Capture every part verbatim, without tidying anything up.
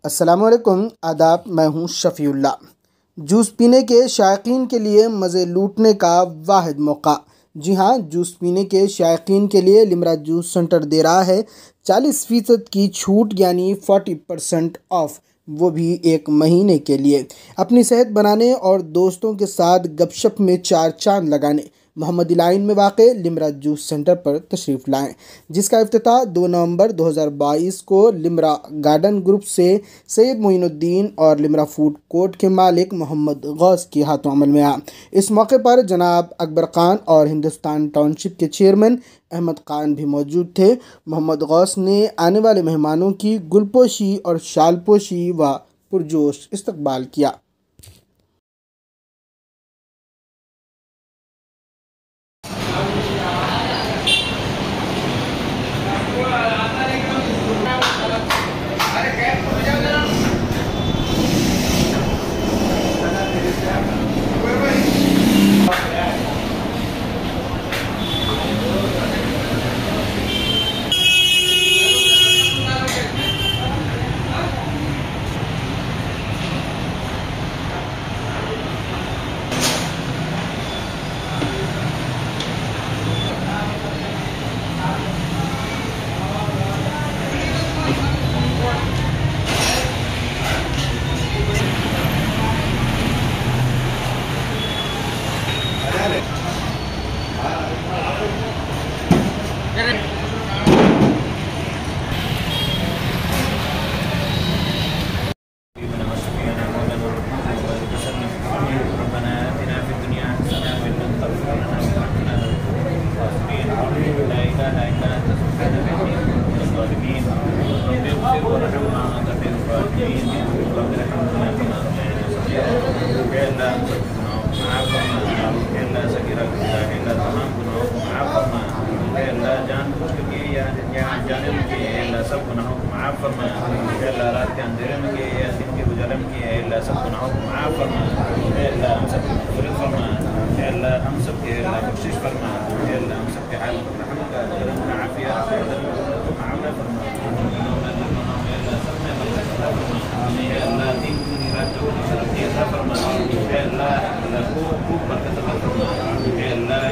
السلام علیکم، آداب۔ میں ہوں شفیع اللہ۔ جوس پینے کے شائقین کے لیے مزے لوٹنے کا واحد موقع۔ جی ہاں، جوس پینے کے شائقین کے لیے لمرا جوس سینٹر دے رہا ہے چالیس فیصد کی چھوٹ، یعنی فورٹی پرسنٹ آف، وہ بھی ایک مہینے کے لیے۔ اپنی صحت بنانے اور دوستوں کے ساتھ گپ شپ میں چار چاند لگانے محمدی لائن میں واقع لمرا جوس سینٹر پر تشریف لائیں، جس کا افتتاح دو نومبر دو ہزار بائیس کو لمرا گارڈن گروپ سے سید معین الدین اور لمرا فوڈ کورٹ کے مالک محمد غوث کے ہاتھوں عمل میں آیا۔ اس موقع پر جناب اکبر خان اور ہندوستان ٹاؤن شپ کے چیئرمین احمد خان بھی موجود تھے۔ محمد غوث نے آنے والے مہمانوں کی گلپوشی اور شال پوشی و پرجوش استقبال کیا۔ سب گناہوں کو معاف فرما، اے اللہ رات کے اندھیرے میں کیے یا دن کے اجالے میں کیے، اے اللہ سب گناہوں کو معاف فرما، اے اللہ ہم سب کی مغفرت فرما، اے اللہ ہم سب کے اللہ بخشش فرما، اے اللہ ہم سب کے حال رحم کا کرم کا عافیت معاملہ فرما، اے اللہ سب میں برکت عطا فرما، اے اللہ دین کی رات جو ترقی عطا فرما، اے اللہ اللہ کو خوب برکت عطا فرما، اے اللہ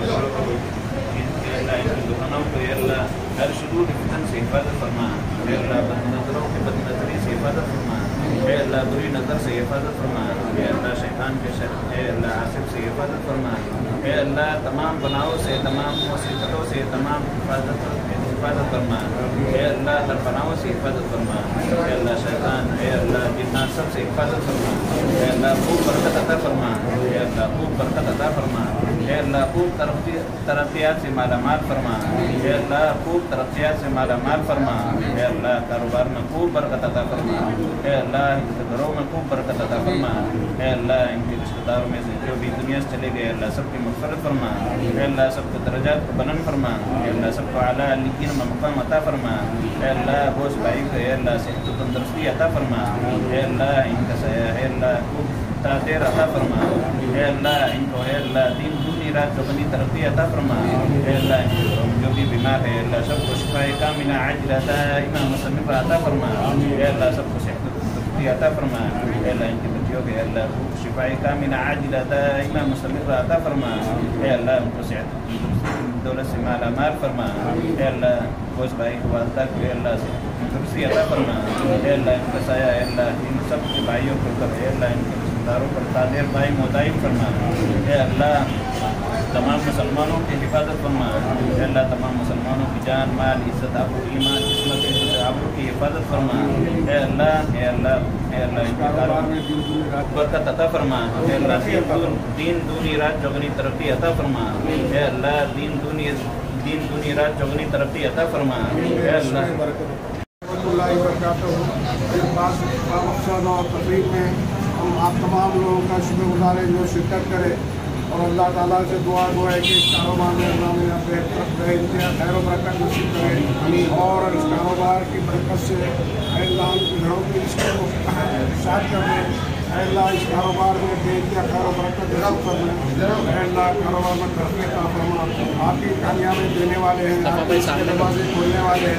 اے اللہ ان کی دکانوں کو اے اللہ ہر شرور فتن سے حفاظت فرما، اے اللہ بد نظروں کی بد نظری سے حفاظت فرما، اے اللہ بری نظر سے حفاظت فرما، اے اللہ شیطان کے شر اے اللہ عاصف سے حفاظت فرما، اے اللہ تمام بناؤں سے، تمام مصیبتوں سے، تمام حفاظت حفاظت فرما، اے اللہ ہر بناؤں سے حفاظت فرما، اے اللہ شیطان اے اللہ جنات سب سے حفاظت فرما، اے اللہ خوب برکت عطا فرما، اے اللہ خوب برکت عطا فرما، اے اللہ خوب ترقیات سے مالا مال فرما، اے اللہ خوب ترقیات سے مالا مال فرما، اے اللہ کاروبار میں خوب برکت عطا فرما، اے اللہ ان کے گھروں میں خوب برکت عطا فرما، اے اللہ ان کے رشتہ داروں میں سے جو بھی دنیا سے چلے گئے اللہ سب کی مغفرت فرما، اے اللہ سب کو درجات کو بلند فرما، اے اللہ سب کو اعلیٰ علیین میں مقام عطا فرما، اے اللہ بوس بھائی کو اے اللہ صحت و تندرستی عطا فرما، اے اللہ ان کا سایہ اے اللہ خوب تاثیر عطا فرما، اے اللہ ان کو اے اللہ دین دنیا رات چوگنی ترقی عطا فرما، اے اللہ ان کو جو بھی بیمار ہے اللہ سب کو شفاء کاملہ عاجلہ دائمہ مصنفہ عطا فرما، اے اللہ سب کو صحت و تندرستی عطا فرما، اے اللہ ان کے بچوں کے اللہ کو شفاء کاملہ عاجلہ دائمہ مصنفہ عطا فرما، اے اللہ ان کو صحت و تندرستی دولت سے مالا مال فرما، اے اللہ بوس بھائی کو والدہ کو اے اللہ سے تندرستی عطا فرما، اے اللہ ان کا سایہ اے اللہ ان سب کے بھائیوں کو کر اے اللہ ان کے رشتہ داروں پر قادر دائم و دائم فرما، اے اللہ تمام مسلمانوں کی حفاظت فرما، اے اللہ تمام مسلمانوں کی جان مال عزت آبرو ایمان عصمت عزت آبرو کی حفاظت فرما، اے اللہ اے اللہ اے اللہ ان کے کاروبار میں برکت عطا فرما، اے اللہ دین دونی رات چوگنی ترقی عطا فرما، اے اللہ دین دونی دین دونی رات چوگنی ترقی عطا فرما، اے اللہ اللہ وبرکاتہ۔ اس بات اور تقریب میں ہم آپ تمام لوگوں کا شکر گزار ہیں جو شرکت کرے، اور اللہ تعالیٰ سے دعا دعا ہے کہ اس کاروبار میں اللہ میں خیر و برکت نصیب کرے، اور اس کاروبار کی برکت سے اے اللہ ان کے گھروں کی رشتے کو شاد کر دے، اے اللہ اس کاروبار میں بے انتہا خیر و برکت نصیب کر دے، اے اللہ کاروبار میں ترقی عطا فرما، آپ کی کامیابی دینے والے ہیں، آپ کے دروازے کھولنے والے ہیں،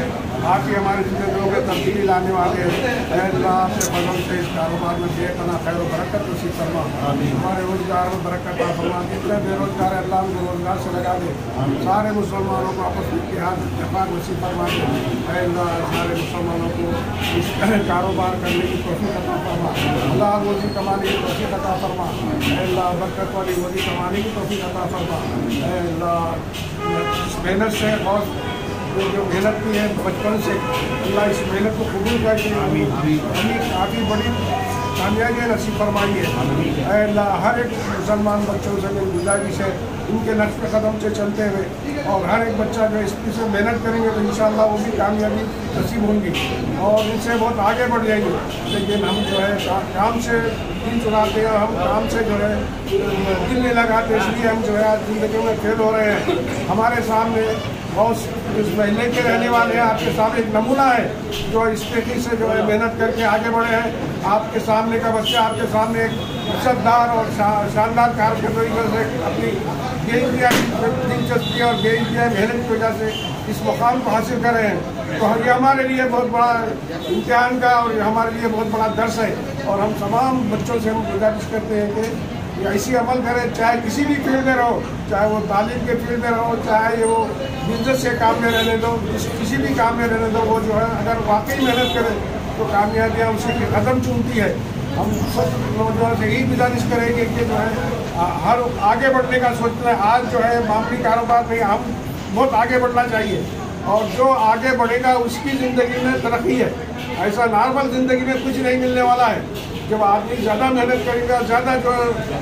आप ही हमारी ज़िंदगियों में तब्दीली लाने वाले हैं। अल्लाह आपके फजल से इस कारोबार में बेपनाह खैर व बरकत नसीब फरमा, हमारे रोज़गार में बरकत अता फरमा। जितने बेरोज़गार अल्लाह उनको रोज़गार से लगा दे, सारे मुसलमानों को आपस में इत्तेहाद इत्तेफाक नसीब फरमा दे। अल्लाह सारे मुसलमानों को इस कारोबार करने की तौफीक अता फरमा, अल्लाह रोज़ी कमाने की तौफीक अता फरमा, अल्लाह बरकत वाली रोज़ी कमाने की तौफीक अता फरमा। अल्लाह इस मेहनत से और जो मेहनत की है बचपन से, अल्लाह इस मेहनत को कबूल करके हमें काफ़ी बड़ी कामयाबियाँ नसीब फरमाई है। अल्लाह हर एक मुसलमान बच्चों से मेरी गुजारिश है, इनके नक्श कदम से चलते हुए और हर एक बच्चा जो इससे मेहनत करेंगे तो इंशाअल्लाह वो भी कामयाबी नसीब होंगी और इनसे बहुत आगे बढ़ जाएंगे। लेकिन हम जो है काम से दिन चुराते हैं, हम काम से जो है दिल नहीं लगाते, इसलिए हम जो है आज ज़िंदगी में फेल हो रहे हैं। हमारे सामने बहुत इस महीने के रहने वाले हैं, आपके सामने एक नमूना है जो इस तरीके से जो है मेहनत करके आगे बढ़े हैं। आपके सामने का बच्चा आपके सामने एक इज्जतदार और शा, शानदार कारकर्दगी से अपनी बेइंतहा दिलचस्पी और बेइंतहा मेहनत की वजह से इस मुकाम को हासिल कर रहे हैं। तो ये हमारे लिए बहुत बड़ा इम्तिहान का और हमारे लिए बहुत बड़ा दर्स है और हम तमाम बच्चों से हम गुजारिश करते हैं कि ऐसी अमल करें, चाहे किसी भी फील्ड में रहो, चाहे वो तालीम के फील्ड में रहो, चाहे वो बिजनेस के काम में रहने दो, किसी भी काम में रहने दो, वो जो है अगर वाकई मेहनत करें तो कामयाबियाँ उसी के कदम चूमती है। हम सब नौजवानों से यही गुजारिश करेंगे कि जो है हर आगे बढ़ने का सोचना है। आज जो है मामूली कारोबार में हम बहुत आगे बढ़ना चाहिए और जो आगे बढ़ेगा उसकी ज़िंदगी में तरक्की है। ऐसा नॉर्मल ज़िंदगी में कुछ नहीं मिलने वाला है। जब आदमी ज़्यादा मेहनत करेगा, ज़्यादा जो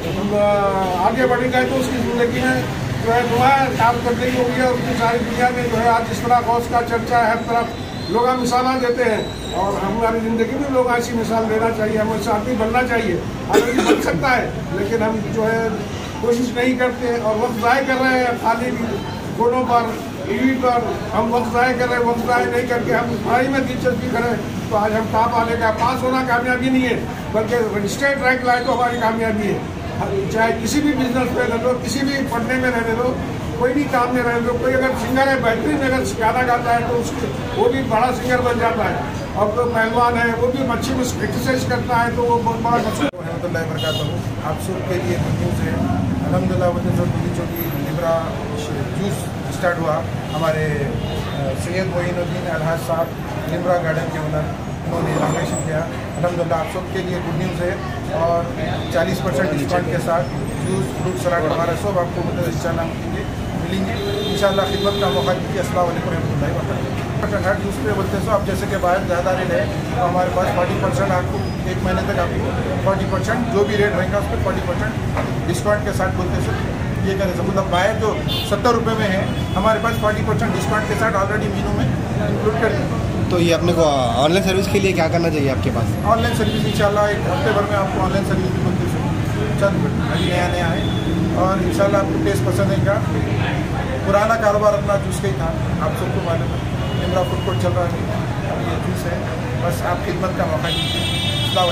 आगे बढ़ेगा तो उसकी ज़िंदगी में जो है दुआ काम करने की होगी और उसकी सारी दुनिया में जो है आज जिस तरह गौस का चर्चा है, हर तरफ लोग मिसाल देते हैं और हमारी ज़िंदगी में लोग ऐसी मिसाल देना चाहिए, हमें ऐसा आदमी बनना चाहिए। आदमी बन सकता है लेकिन हम जो है कोशिश नहीं करते और वक्त ज़ाय कर रहे हैं खाली फोनों पर, टीवी पर हम वक्त ज़ाय कर रहे हैं। वक्त ज़ाय नहीं करके हम पढ़ाई में दिलचस्पी करें तो आज हम टॉप आने का पास होना कामयाबी नहीं है, बल्कि स्टेट रैंक लाए तो हमारी कामयाबी है। चाहे किसी भी बिजनेस में रह लो, किसी भी पढ़ने में रहने दो, कोई भी काम में रहने दो। कोई अगर सिंगर है, बेहतरीन अगर गाना गाता है तो उसके वो भी बड़ा सिंगर बन जाता है। और कोई पहलवान है वो भी अच्छी एक्सरसाइज करता है तो वो बहुत बड़ा मशहूर रहमतुल्लाहि बरकातहू। आप सब के लिए गुड न्यूज़ है। अल्हम्दुलिल्लाह वजह से छोटी छोटी लिब्रा जूस स्टार्ट हुआ। हमारे सैयद मोइनुद्दीन अलहाज साहब लिब्रा गार्डन के ओनर, उन्होंने इनाग्रेशन किया। अल्हम्दुलिल्लाह आप सब के लिए गुड न्यूज़ है और चालीस परसेंट डिस्काउंट के साथ जूस, फ्रूट सलाद वगैरह सब आपको मतलब इंशाल्लाह मिलेंगे। इंशाल्लाह खिदमत का मौका दीजिए। अस्सलाम वालेकुम रहमतुल्लाहि वबरकातुहू। हर जूस पे बोलते हैं, आप जैसे कि बाहर ज़्यादा रेट है तो हमारे पास फोर्टी परसेंट आपको एक महीने तक आपको फोर्टी परसेंट जो भी रेट रहेगा उस पर फोर्टी परसेंट डिस्काउंट के साथ बोलते हैं। ये करें मतलब बाहर जो सत्तर रुपये में है हमारे पास फोर्टी परसेंट डिस्काउंट के साथ ऑलरेडी मीनू में इंक्लूड कर दें। तो ये अपने को ऑनलाइन सर्विस के लिए क्या करना चाहिए आपके पास? ऑनलाइन सर्विस इंशाल्लाह एक हफ्ते भर में आपको ऑनलाइन सर्विस भी बोलते हैं। चल अभी नया नया है और इंशाल्लाह आपको टेस्ट पसंद आएगा। पुराना कारोबार अपना जूस का ही था, आप सबको मालूम है। लिब्रा फूड कोर्ट चल रहा है, अब ये जूस है, बस आप खिदमत का मौका दीजिए। अस्सलाम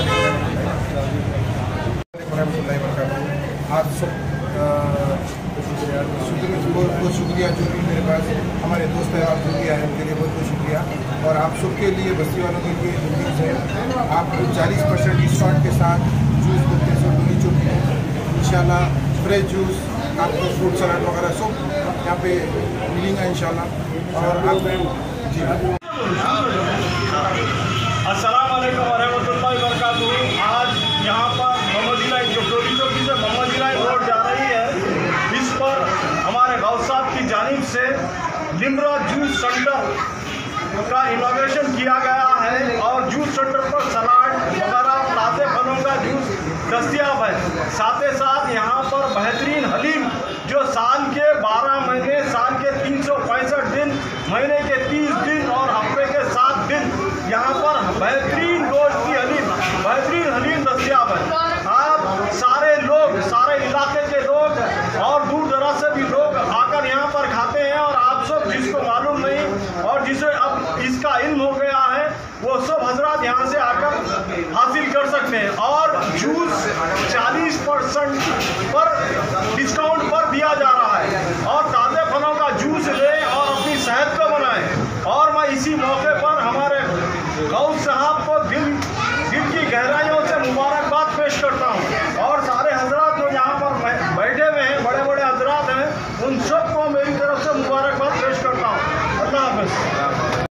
वालेकुम रहमतुल्लाहि वबरकातुहू। आप सब शुक्रिया बहुत बहुत शुक्रिया जो भी मेरे पास हमारे दोस्त हैं, आप शुक्रिया है उनके लिए बहुत बहुत शुक्रिया। और आप सबके लिए बस्ती वालों के लिए जूस है, आपको चालीस परसेंट डिस्काउंट के साथ जूस बोलते हैं डोली चौकी इंशाल्लाह फ्रेश जूस आपको फ्रूट सलाद वगैरह सब यहाँ पे मिलेंगे इंशाल्लाह। और आप जी अस्सलाम वालेकुम रहमतुल्लाहि वबरकातुहू। आज यहाँ पर मोहम्मद इलाही जो टोली चौकी से मोहम्मद इलाही रोड जा रही है, इस पर हमारे गौस साहब की जानिब से लिब्रा जूस सेंटर का इनॉग्रेशन किया गया है और जूस सेंटर पर सलाद वगैरह ताज़े फलों का जूस दस्तियाब है। साथ ही साथ यहाँ पर बेहतरीन हलीम जो साल के बारह महीने, साल के तीन सौ पैंसठ दिन, महीने के तीस दिन और हफ्ते के सात दिन यहाँ पर बेहतरीन गोश्त की हलीम, बेहतरीन हलीम दस्तियाब है। आप सारे लोग, सारे इलाके के लोग और दूर दराज से भी लोग आकर यहाँ पर खाते हैं और आप सब जिसको मालूम नहीं और जिसे अब इसका इल्म हो गया है वो सब हजरात यहाँ से आकर हासिल कर सकते हैं। और जूस चालीस परसेंट पर डिस्काउंट पर दिया जा रहा है और ताज़े फलों का जूस लें और अपनी सेहत को बनाएं। और मैं हुआ, इसी मौके पर हमारे गौस साहब को दिल दिल की गहराइयों से मुबारकबाद पेश करता हूँ। और सारे हजरात जो यहाँ पर बैठे हुए हैं, बड़े बड़े हजरात हैं, उन सबको